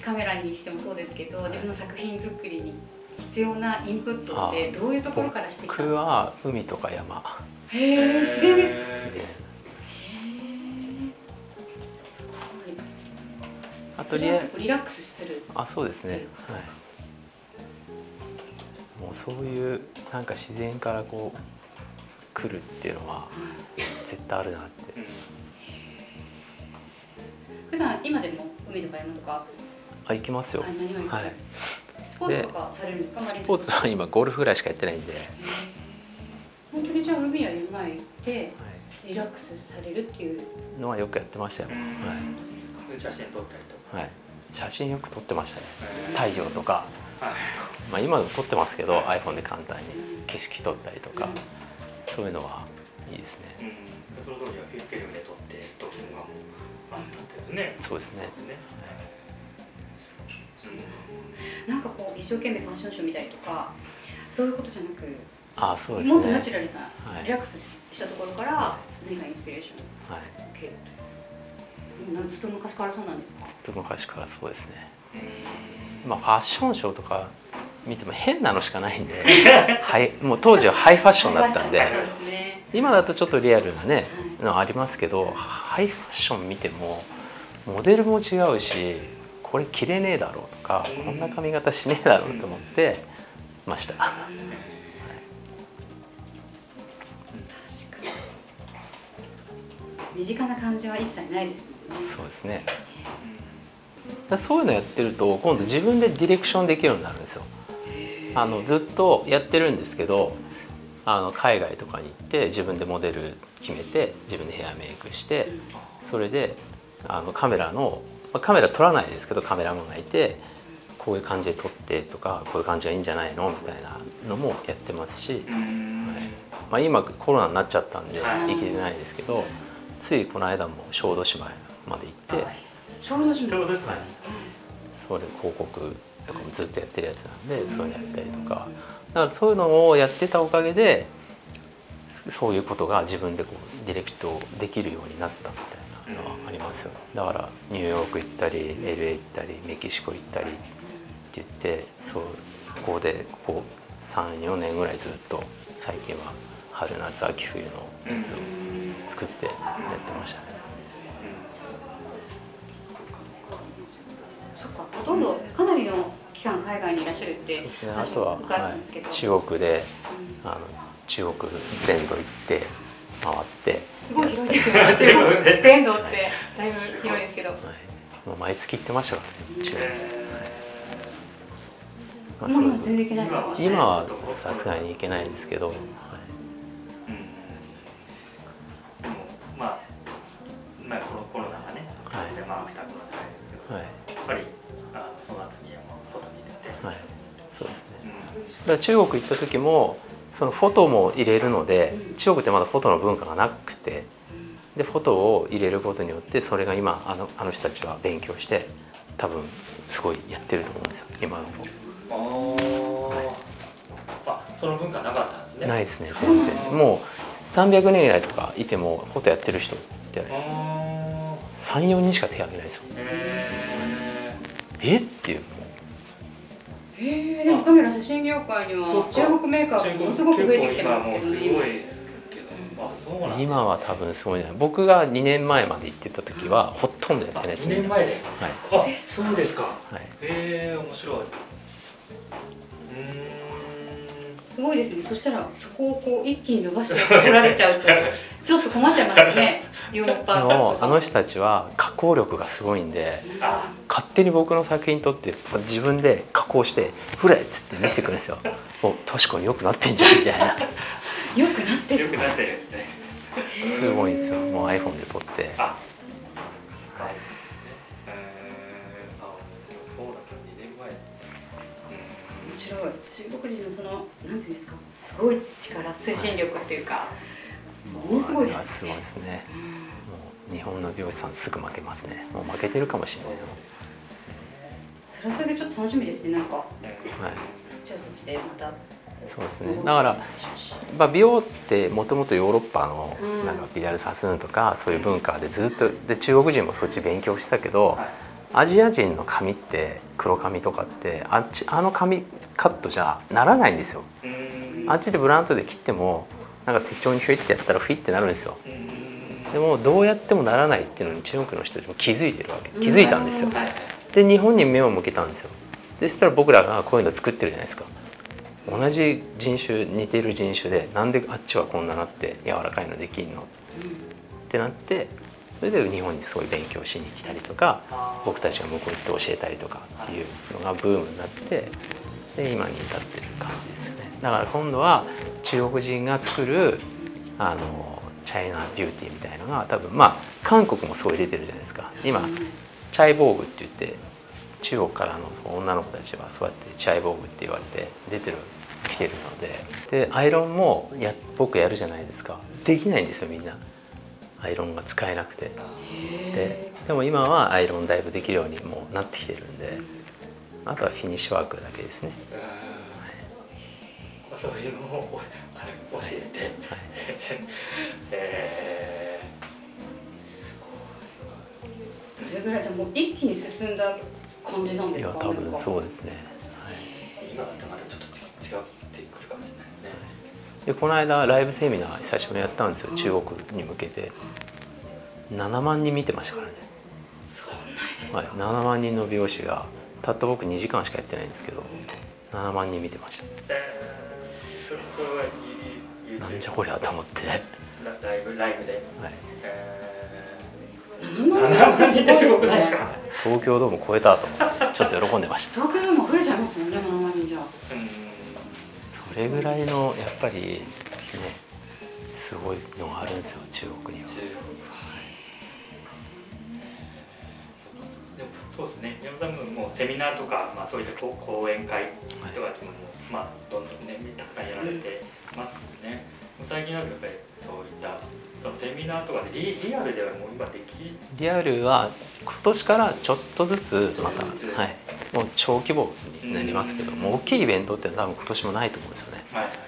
カメラにしてもそうですけど、自分の作品作りに必要なインプットってどういうところからしてきたんですか？ 僕は海とか山。 へえ、自然ですか？ 自然。 あとリラックスする。 そうですね。はい。もうそういうなんか自然からこう来るっていうのは絶対あるなって。 普段今でも海とか山とか行きますよ。はい。 スポーツとかされるんですか？ スポーツは今ゴルフぐらいしかやってないんで。 本当にじゃあ海や山へ行ってリラックスされるっていうのはよくやってましたよ。はい。 写真撮ったりとか。 はい。写真よく撮ってましたね。太陽とか。まあ今でも撮ってますけど iPhone で簡単に景色撮ったりとか、そういうのはいいですね。 その時はフィルムで撮って撮るのがあったんですね。 そうですね。 なんかこう一生懸命ファッションショー見たりとかそういうことじゃなく、 そうですね。 もっとナチュラルなリラックスしたところから何かインスピレーションを受けると。ずっと昔からそうなんですか？ ずっと昔からそうですね。ファッションショーとか見ても変なのしかないんでもう当時はハイファッションだったんで、今だとちょっとリアルなねのありますけど、ハイファッション見てもモデルも違うし、これ着れねえだろうとか、こんな髪型しねえだろうと思ってました。 身近な感じは一切ないですもんね。 そうですね。そういうのやってると今度自分でディレクションできるようになるんですよ。ずっとやってるんですけど、海外とかに行って自分でモデル決めて自分でヘアメイクして、それでカメラ撮らないですけどカメラマンがいて、こういう感じで撮ってとか、こういう感じがいいんじゃないのみたいなのもやってますし、今コロナになっちゃったんで行けてないですけど、ついこの間も小豆島まで行って。 小豆島ですか？ それ広告とかもずっとやってるやつなんで、そういうのやったりとか、だからそういうのをやってたおかげでそういうことが自分でこうディレクトできるようになったみたいなのはありますよ。だからニューヨーク行ったり LA 行ったりメキシコ行ったりって言って、ここでこう3、4年ぐらいずっと最近は春夏秋冬のやつを作ってやってましたね。 ほとんどかなりの期間海外にいらっしゃるってあとは、中国で中国全土行って回って、 すごい広いですよね。中国全土ってだいぶ広いですけど、 もう毎月行ってましたからね、中国。 今は全然行けないですね。 今はさすがに行けないんですけど、 コロナがね、来たんですけど、やっぱりその後に外に出て、 そうですね。だから中国行った時もそのフォトも入れるので、中国ってまだフォトの文化がなくて、でフォトを入れることによってそれが今あの人たちは勉強して多分すごいやってると思うんですよ、今の子。 その文化なかったんですね。 ないですね、全然。もう300年ぐらいとかいてもフォトやってる人って3、4人しか手を挙げないですよ。っていう。 でもカメラ写真業界には中国メーカーがものすごく増えてきてますけどね。 今は多分すごいね。僕が2年前まで行ってた時はほとんどやってないですね。 2年前で。そうですか。面白い。 すごいですね。そしたらそこをこう一気に伸ばして来られちゃうとちょっと困っちゃいますよね。ヨーロッパとか。 あの人たちは加工力がすごいんで、勝手に僕の作品撮って自分で加工して「フレ!」っつって見せてくるんですよ。もう確かに良くなってんじゃんみたいな。 良くなってる。 良くなってる。 すごいんですよ。もう iPhone で撮って。 中国人のそのなんていうんですか、すごい力、推進力っていうか、ものすごいですね。 すごいですね。もう日本の美容師さんすぐ負けますね。もう負けてるかもしれない。 それはそれでちょっと楽しみですね。なんか、そっちはそっちでまた。 そうですね。だから美容ってもともとヨーロッパのなんかビダルサスーンとかそういう文化でずっとで中国人もそっち勉強してたけど、 アジア人の髪って黒髪とかってあの髪カットじゃならないんですよ。あっちでブラントで切ってもなんか適当にフィッてやったらフィッてなるんですよ。でもどうやってもならないっていうのに中国の人たちも気づいてるわけ、気づいたんですよ。で日本に目を向けたんですよ。でそしたら僕らがこういうの作ってるじゃないですか。同じ人種似てる人種でなんであっちはこんななって柔らかいのできんのってなって、それで日本にすごい勉強しに来たりとか、僕たちが向こう行って教えたりとかっていうのがブームになって、で今に至ってる感じですよね。だから今度は中国人が作るチャイナビューティーみたいなのが多分韓国もすごい出てるじゃないですか。今チャイボーグって言って中国からの女の子たちはそうやってチャイボーグって言われて来てるので、アイロンも僕やるじゃないですか。できないんですよみんな。アイロンが使えなくて。でも今はアイロンだいぶできるようにもうなってきてるんで、あとはフィニッシュワークだけですね。 そういうのを教えて、 すごい。どれぐらいじゃもう一気に進んだ感じなんですか？ いや多分そうですね。 今だとまたちょっと違ってくるかもしれないですね。 でこの間ライブセミナー最初にやったんですよ、中国に向けて。7万人見てましたからね。はい、7万人の美容師がたった僕2時間しかやってないんですけど7万人見てました。 すごい。 なんじゃこりゃと思って。 ライブで。はい。 7万人ってすごくないですか？ 東京ドーム超えたと思ってちょっと喜んでました。 東京ドーム溢れちゃいますもんね、7万人じゃ。 それぐらいのやっぱりねすごいのがあるんですよ、中国には。 そうですね。山田さんもセミナーとかそういった講演会とかでもどんどんねたくさんやられてますもんね。最近はやっぱりそういったセミナーとかでリアルではもう今リアルは今年からちょっとずつまた、はい、もう小規模になりますけども、大きいイベントって多分今年もないと思うんですよね。